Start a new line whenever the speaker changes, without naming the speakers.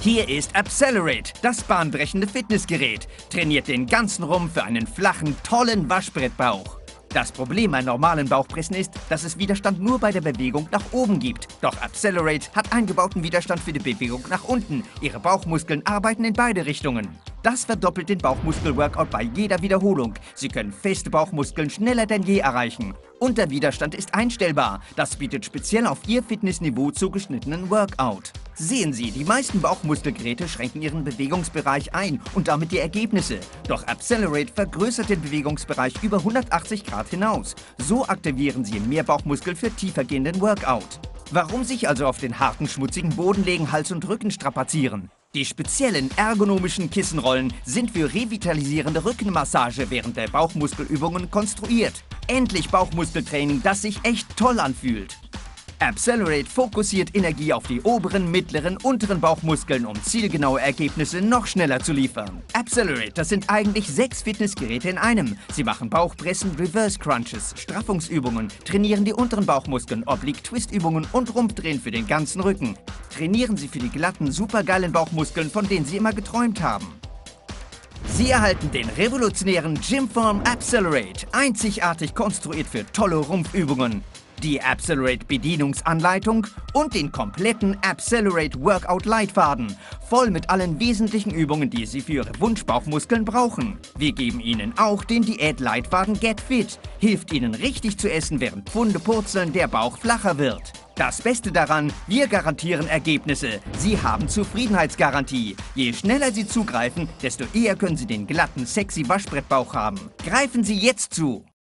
Hier ist Appcelerate, das bahnbrechende Fitnessgerät. Trainiert den ganzen Rumpf für einen flachen, tollen Waschbrettbauch. Das Problem bei normalen Bauchpressen ist, dass es Widerstand nur bei der Bewegung nach oben gibt. Doch Appcelerate hat eingebauten Widerstand für die Bewegung nach unten. Ihre Bauchmuskeln arbeiten in beide Richtungen. Das verdoppelt den Bauchmuskel-Workout bei jeder Wiederholung. Sie können feste Bauchmuskeln schneller denn je erreichen. Und der Widerstand ist einstellbar. Das bietet speziell auf Ihr Fitnessniveau zugeschnittenen Workout. Sehen Sie, die meisten Bauchmuskelgeräte schränken ihren Bewegungsbereich ein und damit die Ergebnisse. Doch Appcelerate vergrößert den Bewegungsbereich über 180 Grad hinaus. So aktivieren Sie mehr Bauchmuskel für tiefergehenden Workout. Warum sich also auf den harten, schmutzigen Boden legen, Hals und Rücken strapazieren? Die speziellen ergonomischen Kissenrollen sind für revitalisierende Rückenmassage während der Bauchmuskelübungen konstruiert. Endlich Bauchmuskeltraining, das sich echt toll anfühlt. Appcelerate fokussiert Energie auf die oberen, mittleren, unteren Bauchmuskeln, um zielgenaue Ergebnisse noch schneller zu liefern. Appcelerate, das sind eigentlich 6 Fitnessgeräte in einem. Sie machen Bauchpressen, Reverse Crunches, Straffungsübungen, trainieren die unteren Bauchmuskeln, Oblique-Twist-Übungen und Rumpfdrehen für den ganzen Rücken. Trainieren Sie für die glatten, supergeilen Bauchmuskeln, von denen Sie immer geträumt haben. Sie erhalten den revolutionären Gymform Appcelerate, einzigartig konstruiert für tolle Rumpfübungen. Die Appcelerate-Bedienungsanleitung und den kompletten Appcelerate-Workout-Leitfaden, voll mit allen wesentlichen Übungen, die Sie für Ihre Wunschbauchmuskeln brauchen. Wir geben Ihnen auch den Diät-Leitfaden Get Fit, hilft Ihnen richtig zu essen, während Pfunde purzeln, der Bauch flacher wird. Das Beste daran, wir garantieren Ergebnisse. Sie haben Zufriedenheitsgarantie. Je schneller Sie zugreifen, desto eher können Sie den glatten, sexy Waschbrettbauch haben. Greifen Sie jetzt zu!